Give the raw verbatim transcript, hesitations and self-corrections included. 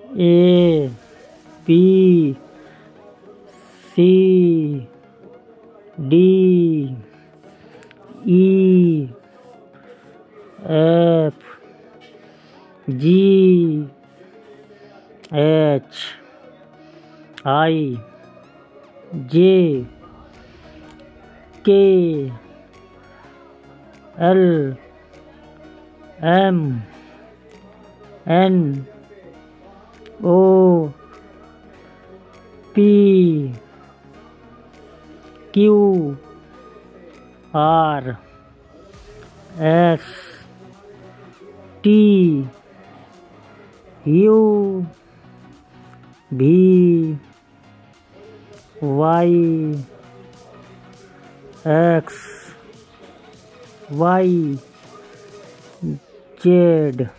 A B C D E F G H I J K L M N O P Q R S T U V Y X Y Z.